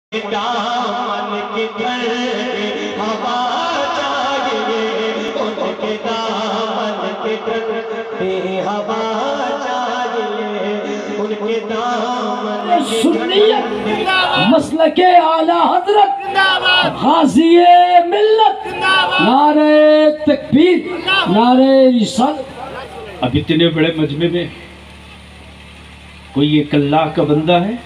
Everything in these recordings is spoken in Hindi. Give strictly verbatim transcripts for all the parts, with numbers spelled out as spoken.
दामन के घर हवा चाहिए, उनके दामन के घर हवा चाहिए, उनके दामन सुन्नियत मसलक के आला हजरत गाज़िए मिल्लत, नारे तकबीर, नारे रिसालत। अब इतने बड़े मजमे में कोई एक अल्लाह का बंदा है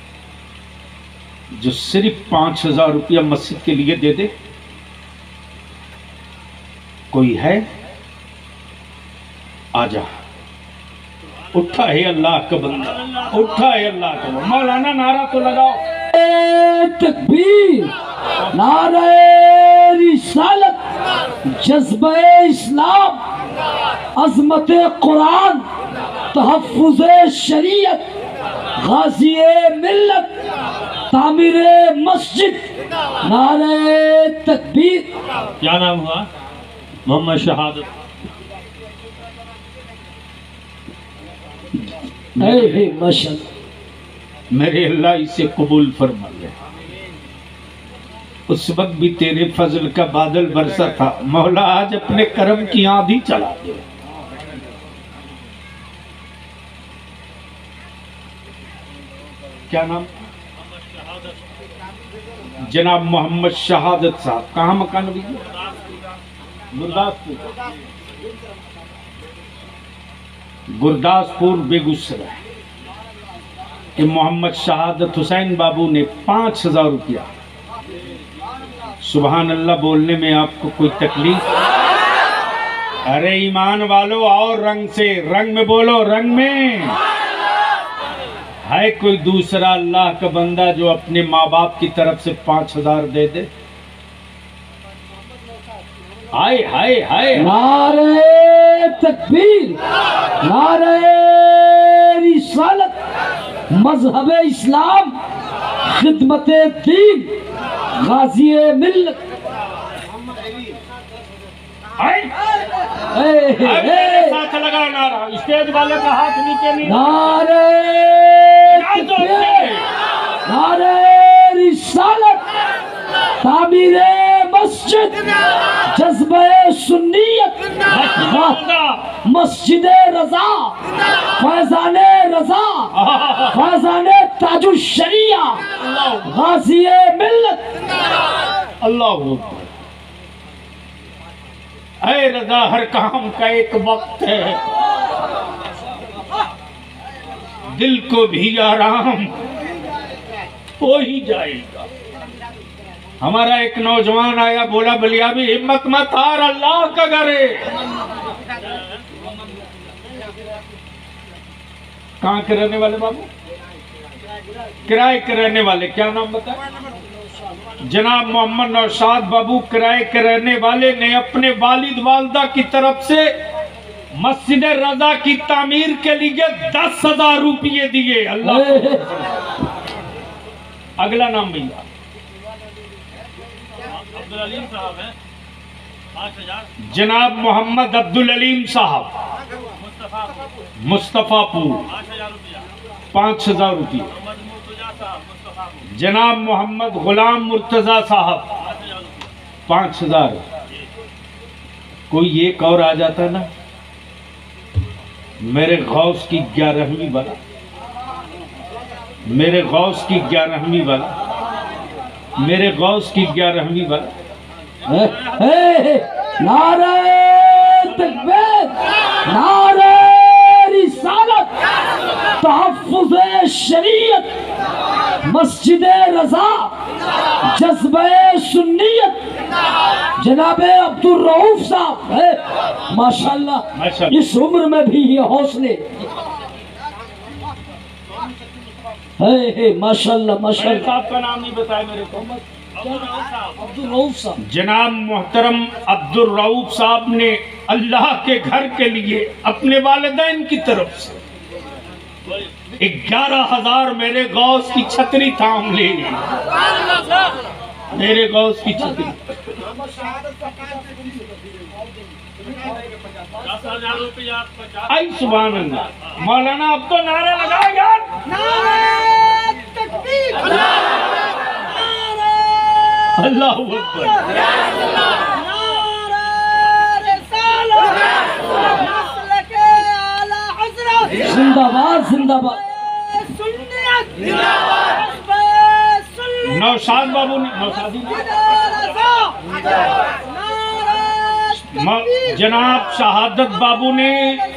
जो सिर्फ पांच हजार रुपया मस्जिद के लिए दे दे? कोई है? आजा, उठा है अल्लाह का बंदा, उठा है अल्लाह का बंदा। मौलाना नारा तो लगाओ। तकबीर, नारे रिसालत, जज्बे इस्लाम, अजमत कुरान, तहफ्फुज़े शरीयत, गाज़िए मिल्लत, तामीरे मस्जिद, नारे तकबीर। क्या नाम हुआ? मोहम्मद शहादत। माशाअल्लाह, मेरे अल्लाह इसे कबूल फरमा ले। उस वक्त भी तेरे फजल का बादल बरसा था, मौला आज अपने करम की आंधी चला दे। क्या नाम? जनाब मोहम्मद शहादत साहब। कहाँ मकान भी? गुरदासपुर, गुरदासपुर बेगूसराय के मोहम्मद शहादत हुसैन बाबू ने पांच हजार रुपया। सुभान अल्लाह बोलने में आपको कोई तकलीफ? अरे ईमान वालों, और रंग से, रंग में बोलो, रंग में। है कोई दूसरा अल्लाह का बंदा जो अपने माँ बाप की तरफ से पांच हजार दे दे? हाय हाय हाय। नारे तकबीर, नारे रिसालत, मजहब इस्लाम, खिदमत दीन, गाज़िए मिल्लत। साथ लगा नारा, स्टेज वाले का हाथ नीचे नहीं। नारे तकबीर, नारे रिसालत, तामीरे मस्जिद, जज्बे सुन्नियत, मस्जिदे रजा, फैजाने रजा, फैजाने ताजुश शरिया, गाज़िए मिल्लत। अल्लाह ऐ रजा, हर काम का एक वक्त है, दिल को भी आराम हो ही जाएगा। हमारा एक नौजवान आया, बोला बलिया भी हिम्मत मत हार, अल्लाह का घर है। कहाँ के रहने वाले बाबू? किराए के रहने वाले। क्या नाम बताए? जनाब मोहम्मद नौशाद बाबू किराए के रहने वाले ने अपने वालिद वालदा की तरफ से मस्जिद रजा की तामीर के लिए दस हजार रुपये दिए। अल्लाह। अगला नाम भैया अब्दुल अलीम साहब है, पाँच हजार। जनाब मोहम्मद अब्दुल अलीम साहब, मुस्तफापुर, पाँच हजार रुपये। जनाब मोहम्मद गुलाम मुर्तजा साहब, पाँच हजार। कोई एक और आ जाता ना, मेरे गौस की ग्यारहवीं वाला, मेरे गौस की ग्यारहवीं वाला, मेरे गौस की ग्यारहवीं वाला। नारे तकबीर, नारे रिसालत, तहफ्फुज़े शरीयत, मस्जिदे रजा, जज्बे सुन्नियत, जनाबे अब्दुल रऊफ साहब है। माशाअल्लाह, इस उम्र में भी ये हौसले है। माशाअल्लाह माशाअल्लाह। साहब का नाम नहीं बताया मेरे को। अब्दुल रऊफ साहब। जनाब मोहतरम अब्दुल रऊफ साहब ने अल्लाह के घर के लिए अपने वालिदैन की तरफ से ग्यारह हजार मेरे गौस की छतरी थाम ली। मेरे गौस की छतरी आई। सुभान अल्लाह। मौलाना अब तो नारा लगाओ यार। अल्लाह अकबर। जिंदाबाद जिंदाबाद। नौशाद बाबू ने नौशादी म- जनाब शहादत बाबू ने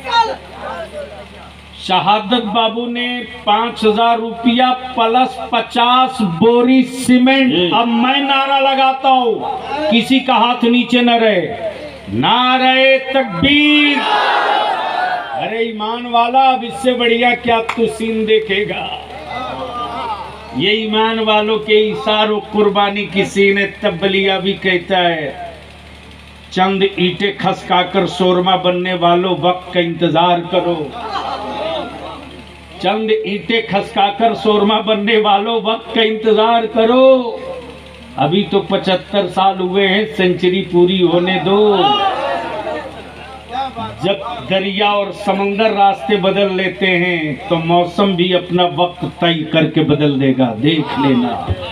शहादत बाबू ने पांच हजार रुपया प्लस पचास बोरी सीमेंट। अब मैं नारा लगाता हूँ, किसी का हाथ नीचे न रहे। नारे तकबीर। अरे ईमान वाला, अब इससे बढ़िया क्या तू सीन देखेगा। ये ईमान वालों के इशारों कुर्बानी की सीन है। तबलिया भी कहता है, चंद ईंटें खसकाकर शोरमा बनने वालों वक्त का इंतजार करो। चंद ईंटें खसकाकर शोरमा बनने वालों वक्त का इंतजार करो। अभी तो पचहत्तर साल हुए हैं, सेंचुरी पूरी होने दो। जब दरिया और समंदर रास्ते बदल लेते हैं तो मौसम भी अपना वक्त तय करके बदल देगा, देख लेना।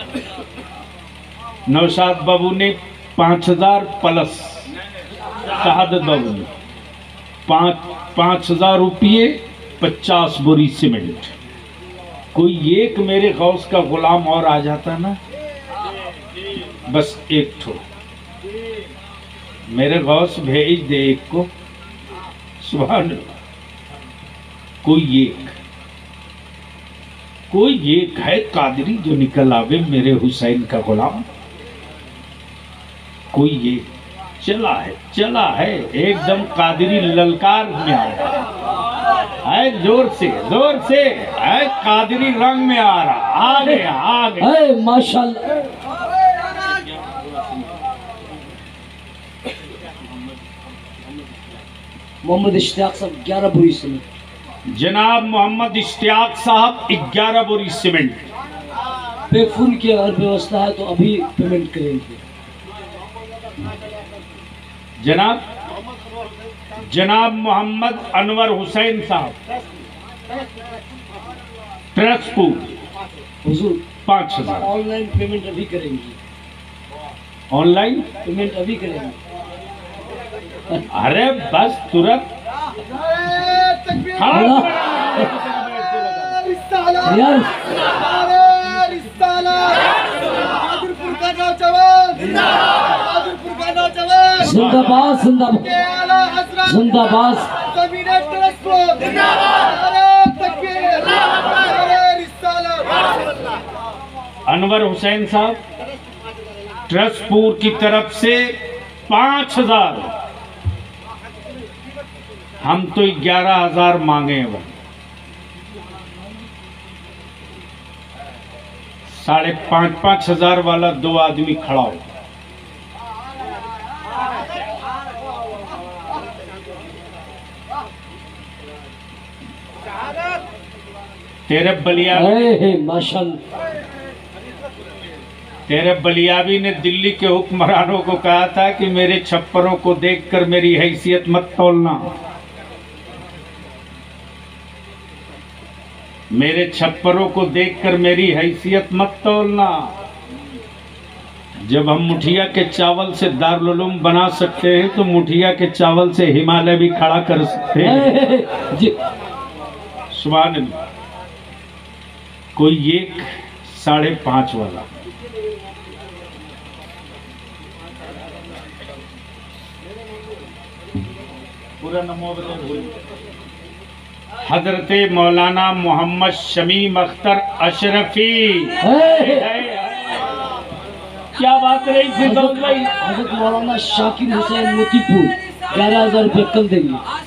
नौशाद बाबू ने पांच हजार प्लस, शहादत बाबू ने पांच पांच हजार रुपये पचास बोरी सीमेंट। कोई एक मेरे गौस का गुलाम और आ जाता ना, बस एक ठो मेरे गौस भेज दे एक को, सुभान अल्लाह। कोई एक कोई एक है कादरी जो निकल आवे मेरे हुसैन का गुलाम। कोई एक चला है चला है एकदम कादरी ललकार में आ रहा है, जोर से जोर से है, कादरी रंग में आ रहा। आ गया आ गया। है माशाल्लाह। मोहम्मद इश्तियाक साहब ग्यारह बोरी सीमेंट। जनाब मोहम्मद इश्तियाक साहब ग्यारह बोरी सीमेंट। पे फोन की अगर व्यवस्था है तो अभी पेमेंट करेंगे। जनाब जनाब मोहम्मद अनवर हुसैन साहब ट्रस्टपुर हुजूर पाँच हजार। ऑनलाइन पेमेंट अभी करेंगे। ऑनलाइन पेमेंट अभी करेंगे। अरे बस तुरंत हाँ। यार जिंदाबाद जिंदाबाद जिंदाबाद। अनवर हुसैन साहब ट्रस्टपुर की तरफ से पांच हजार। हम तो ग्यारह हजार मांगे हैं भाई। साढ़े पांच पांच हजार वाला दो आदमी खड़ा हो। तेरे बलिया माशाल्लाह। तेरे बलियाबी ने दिल्ली के हुक्मरानों को कहा था कि मेरे छप्परों को देखकर मेरी हैसियत मत तोलना। मेरे छप्परों को देखकर मेरी हैसियत मत तोलना। जब हम मुठिया के चावल से दारुल उलूम बना सकते हैं तो मुठिया के चावल से हिमालय भी खड़ा कर सकते हैं। सुभान अल्लाह। कोई एक साढ़े पांच वाला पूरा नमो हजरत मौलाना मोहम्मद शमीम अख्तर अशरफी। क्या बात रही थी भाई? हजरत मौलाना शाकिर हुसैन मोतीपुर ग्यारह हजार रुपये कल देंगे।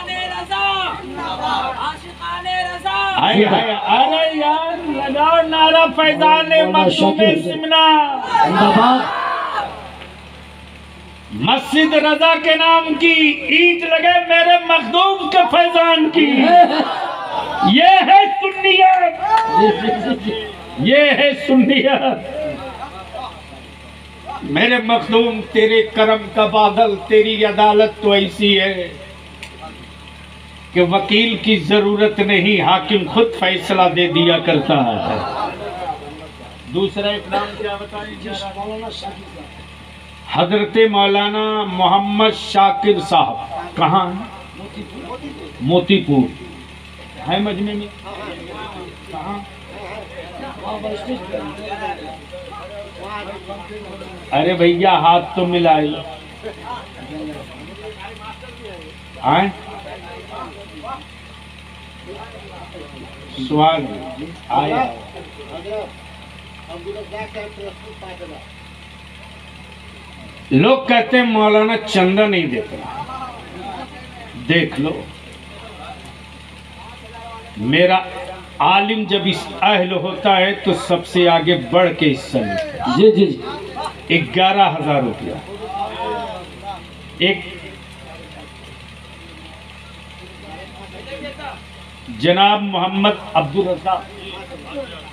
हाय हाय, अरे यार लगाओ नारा फैजान मखदूम सिमना जिंदाबाद। मस्जिद रजा के नाम की ईद लगे मेरे मखदूम के फैजान की। ये है सुन्नियत, ये है सुन्नियत। मेरे मखदूम तेरे करम का बादल, तेरी अदालत तो ऐसी है कि वकील की जरूरत नहीं, हाकिम खुद फैसला दे दिया करता है। दूसरा एक नाम क्या बताएं? मौलाना शाकिर साहब, हजरत मौलाना मोहम्मद शाकिर साहब कहाँ है? मोतीपुर। मोतीपुर है मजमे में। कहाँ? वहाँ पर स्टेज पे अरे भैया हाथ तो मिलाए। आए स्वागत आया। लोग कहते हैं मौलाना चंदा नहीं देते। देख लो, मेरा आलिम जब इस अहल होता है तो सबसे आगे बढ़ के हिस्सा लेता जी जी जी। है। ग्यारह हजार रुपया एक जनाब मोहम्मद अब्दुल रज़ाक